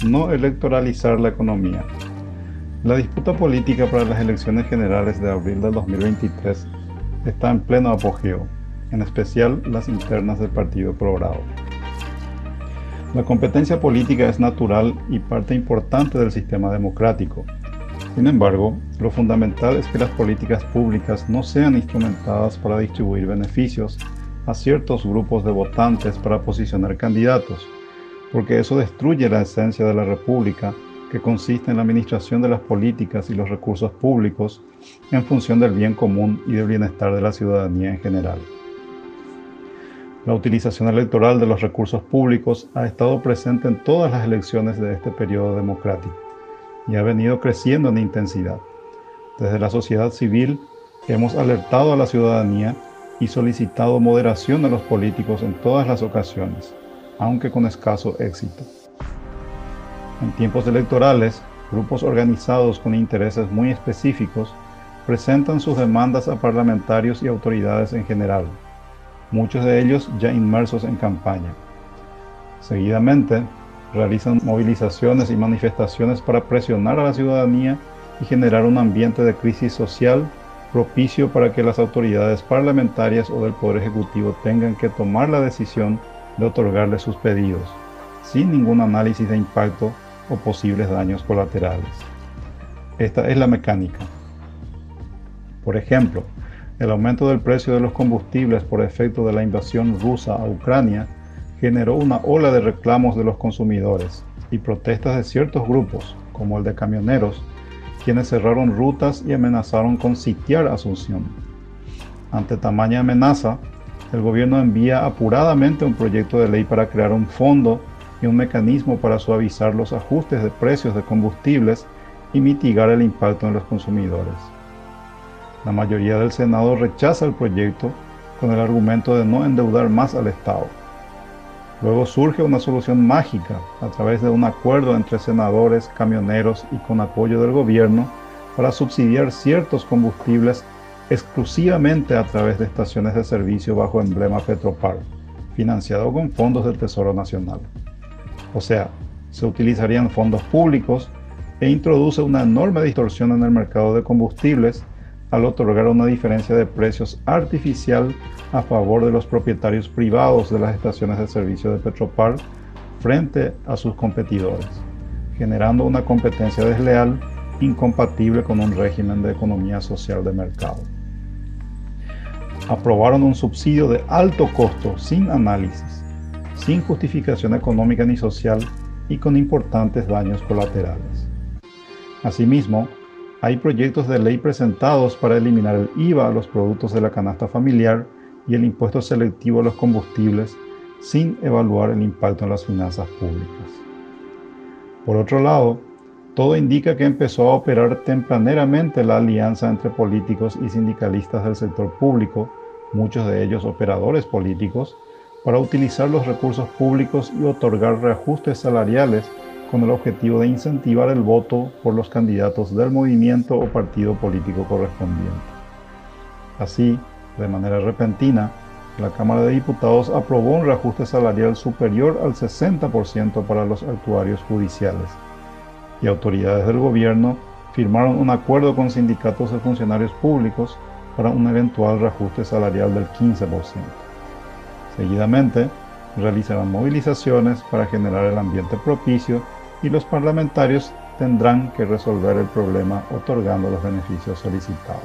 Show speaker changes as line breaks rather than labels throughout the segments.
no electoralizar la economía. La disputa política para las elecciones generales de abril del 2023 está en pleno apogeo, en especial las internas del Partido Colorado. La competencia política es natural y parte importante del sistema democrático. Sin embargo, lo fundamental es que las políticas públicas no sean instrumentadas para distribuir beneficios a ciertos grupos de votantes para posicionar candidatos, porque eso destruye la esencia de la República, que consiste en la administración de las políticas y los recursos públicos en función del bien común y del bienestar de la ciudadanía en general. La utilización electoral de los recursos públicos ha estado presente en todas las elecciones de este periodo democrático y ha venido creciendo en intensidad. Desde la sociedad civil hemos alertado a la ciudadanía y solicitado moderación a los políticos en todas las ocasiones, aunque con escaso éxito. En tiempos electorales, grupos organizados con intereses muy específicos presentan sus demandas a parlamentarios y autoridades en general, muchos de ellos ya inmersos en campaña. Seguidamente, realizan movilizaciones y manifestaciones para presionar a la ciudadanía y generar un ambiente de crisis social propicio para que las autoridades parlamentarias o del Poder Ejecutivo tengan que tomar la decisión de otorgarle sus pedidos, sin ningún análisis de impacto o posibles daños colaterales. Esta es la mecánica. Por ejemplo, el aumento del precio de los combustibles por efecto de la invasión rusa a Ucrania generó una ola de reclamos de los consumidores y protestas de ciertos grupos, como el de camioneros, quienes cerraron rutas y amenazaron con sitiar Asunción. Ante tamaña amenaza, el gobierno envía apuradamente un proyecto de ley para crear un fondo y un mecanismo para suavizar los ajustes de precios de combustibles y mitigar el impacto en los consumidores. La mayoría del Senado rechaza el proyecto con el argumento de no endeudar más al Estado. Luego surge una solución mágica a través de un acuerdo entre senadores, camioneros y con apoyo del gobierno para subsidiar ciertos combustibles exclusivamente a través de estaciones de servicio bajo emblema Petropar, financiado con fondos del Tesoro Nacional. O sea, se utilizarían fondos públicos e introduce una enorme distorsión en el mercado de combustibles al otorgar una diferencia de precios artificial a favor de los propietarios privados de las estaciones de servicio de Petropar frente a sus competidores, generando una competencia desleal incompatible con un régimen de economía social de mercado. Aprobaron un subsidio de alto costo sin análisis, sin justificación económica ni social y con importantes daños colaterales. Asimismo, hay proyectos de ley presentados para eliminar el IVA a los productos de la canasta familiar y el impuesto selectivo a los combustibles sin evaluar el impacto en las finanzas públicas. Por otro lado, todo indica que empezó a operar tempraneramente la alianza entre políticos y sindicalistas del sector público, muchos de ellos operadores políticos, para utilizar los recursos públicos y otorgar reajustes salariales con el objetivo de incentivar el voto por los candidatos del movimiento o partido político correspondiente. Así, de manera repentina, la Cámara de Diputados aprobó un reajuste salarial superior al 60% para los actuarios judiciales, y autoridades del gobierno firmaron un acuerdo con sindicatos de funcionarios públicos para un eventual reajuste salarial del 15%. Seguidamente, realizarán movilizaciones para generar el ambiente propicio y los parlamentarios tendrán que resolver el problema otorgando los beneficios solicitados.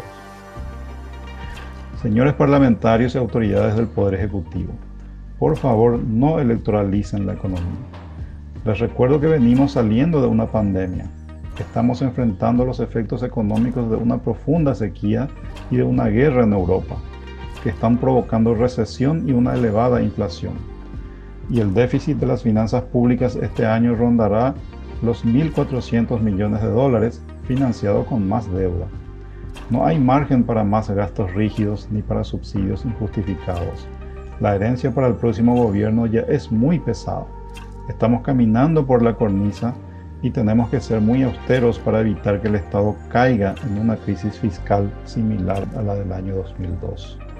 Señores parlamentarios y autoridades del Poder Ejecutivo, por favor no electoralicen la economía. Les recuerdo que venimos saliendo de una pandemia. Estamos enfrentando los efectos económicos de una profunda sequía y de una guerra en Europa, que están provocando recesión y una elevada inflación. Y el déficit de las finanzas públicas este año rondará los 1.400 millones de dólares, financiado con más deuda. No hay margen para más gastos rígidos ni para subsidios injustificados. La herencia para el próximo gobierno ya es muy pesada. Estamos caminando por la cornisa y tenemos que ser muy austeros para evitar que el Estado caiga en una crisis fiscal similar a la del año 2002.